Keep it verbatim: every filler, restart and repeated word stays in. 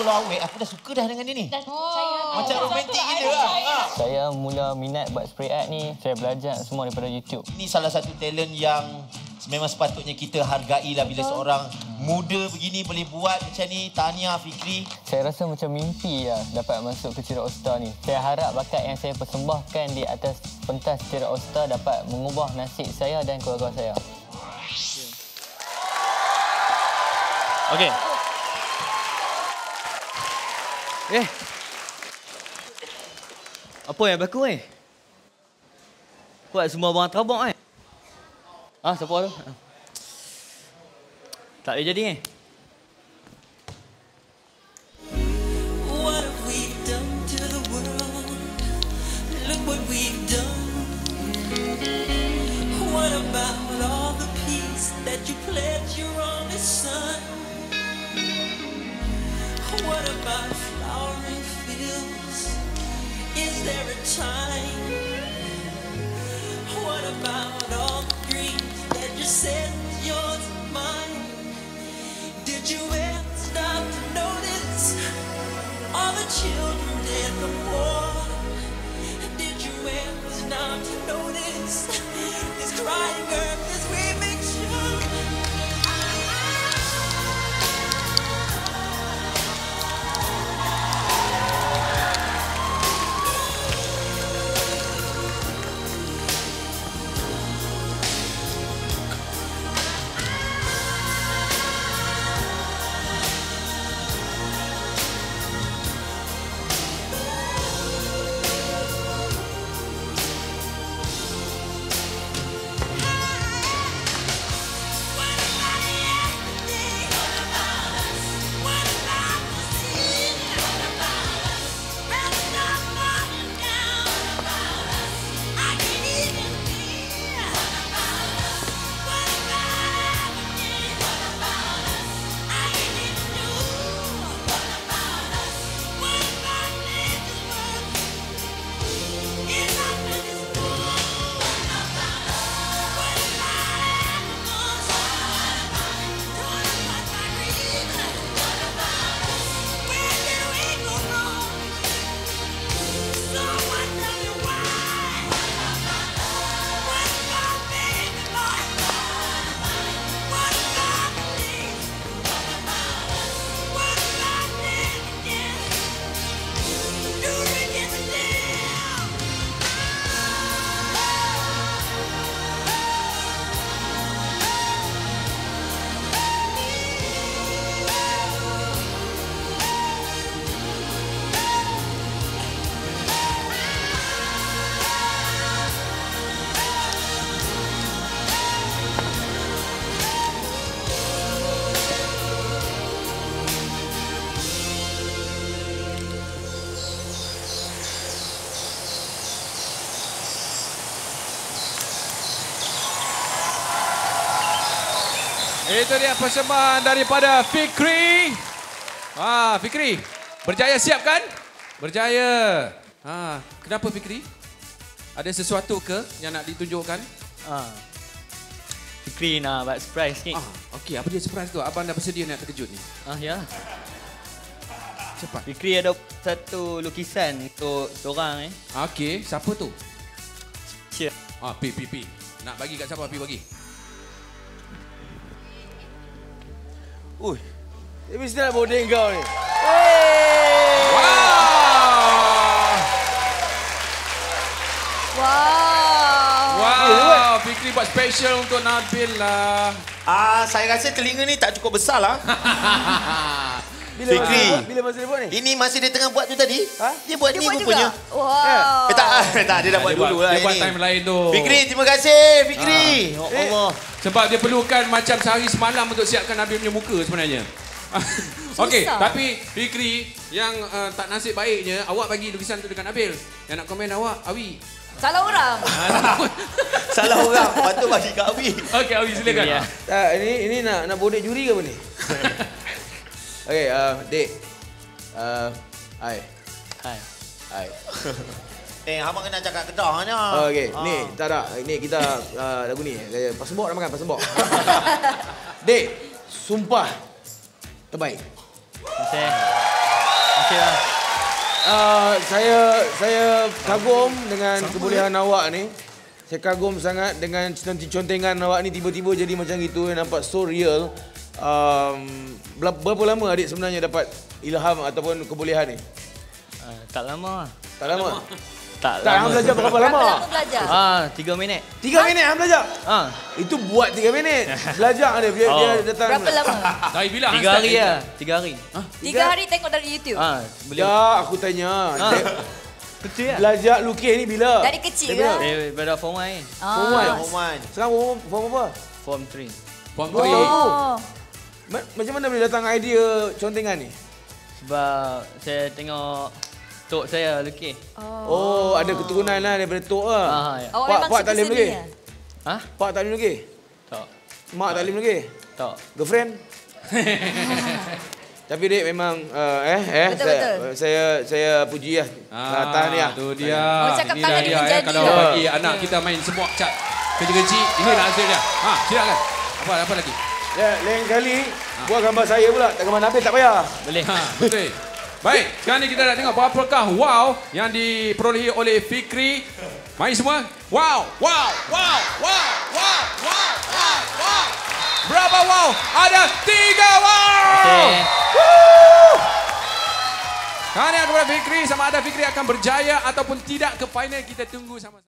kalau awet, aku dah suka dah dengan dia ni. Oh. Macam romantik gila lah. Ha. Saya mula minat buat spray art ni, saya belajar semua daripada YouTube. Ini salah satu talent yang memang sepatutnya kita hargai lah bila seorang muda begini boleh buat macam ni. Tahniah Fikri. Saya rasa macam mimpi lah dapat masuk ke Cerak All Star ni. Saya harap bakat yang saya persembahkan di atas pentas Cerak All Star dapat mengubah nasib saya dan keluarga saya. Okey. Eh. Apa yang berlaku eh? Buat semua barang terabak eh? Ah, siapa tu? Tak boleh jadi eh? What have we done to the world? Look what we've done. What about all the peace that you pledged your only son? What about flowering fields? Is there a time? What about all the dreams that you said was yours and mine? Did you ever stop to notice all the children dead from war? Did you ever stop to notice this crying earth, this weeping shore? Itu dia persembahan daripada Fikri. Ah, Fikri, berjaya siap kan? Berjaya. Ah, kenapa Fikri? Ada sesuatu ke yang nak ditunjukkan? Ah. Fikri nak buat surprise ni. Ah, okey, apa dia surprise tu? Abang dah bersedia nak terkejut ni. Ah, ya. Cepat. Fikri ada satu lukisan untuk seorang eh. Okey, siapa tu? Cia. Ah, pi pi pi. Nak bagi kat siapa? Pi bagi. Ui, dia mesti nak bodeng kau ni. Wow! Wow. Wow, Fikri buat special untuk Nabil lah. Ah, saya rasa telinga ni tak cukup besar lah. Bila Fikri. masa, bila masa dia buat ni? Ini masih dia tengah buat tu tadi. Ha? Dia buat Dia ni buat rupanya. juga? Wow. Eh tak, tak dia dah buat dia buat, dulu lah dia buat ini. time lain tu. Fikri, terima kasih Fikri. Ah. Oh Allah. Sebab dia perlukan macam sehari semalam untuk siapkan Nabil punya muka sebenarnya. Okey, tapi Fikri yang uh, tak nasib baiknya, awak bagi lukisan tu dekat Nabil. Yang nak komen awak, Awi. Salah orang. Salah orang, patut bagi kat Awi. Okey, Awi silakan. Ya. Tak, ini ini nak nak bodek juri ke apa ni? Okey, uh, Dek. Uh, hai. Hai. Hai. Eh, abang kena cakap Kedah ni. Oh, okey, ni tak tak. Ni kita uh, lagu ni. Pasembok nak makan pasembok. Dek, sumpah terbaik. Terima kasih. Okey lah. Uh, saya saya kagum dengan kebolehan awak ni. Saya kagum sangat dengan contengan awak ni tiba-tiba jadi macam gitu, nampak so real. Um, berapa lama adik sebenarnya dapat ilham ataupun kebolehan ni? Uh, tak lama lah. Tak lama? Tak Tak, hang lama. belajar berapa Berapa lama? lama belajar? Ah, tiga minit. Tiga minit hang belajar? Ah, Itu buat tiga minit. Belajar dia, dia, Oh. dia datang. Berapa lama? Dari bila tiga hari lah. Tiga hari. Tiga hari tengok dari YouTube. Ah, boleh. Ya, aku tanya. Ah. Dia Betul lah. belajar lukis ni bila? Dari kecil Dari ke? bila? Eh, pada form one ni. Form one. Ah. Form one. Sekarang form, form apa? Form three. Puan Oh. Putri. Oh. Ma- Macam mana boleh datang idea contengan ni? Sebab saya tengok tok saya lukis. Oh, ada keturunan lah daripada tok lah. Ah, ya. Awak Pak- memang Pak suka tak boleh seni lukis? ya? Hah? Pak tak boleh lukis? Tak. Mak tak boleh lukis? Tak. Girlfriend? Tapi dek memang uh, eh eh Betul, saya, betul. saya saya puji lah. Ah, tahniah. tu dia. Orang cakap Inilah tangan dia dia eh. menjadi. Kalau Ya. bagi anak kita main semua cat kerja-kerja, inilah hasilnya. Ha, silakan. Apa apa lagi? Ya, lain kali buat gambar saya pula, tak gambar Nabil tak payah. Boleh. Ha, betul. Baik, sekarang ni kita nak tengok berapakah wow yang diperolehi oleh Fikri. Mari semua. Wow, wow, wow, wow, wow, wow, wow, wow. Berapa wow? Ada tiga wow. Okey. Tahniah kepada Fikri, sama ada Fikri akan berjaya ataupun tidak ke final, kita tunggu sama-sama.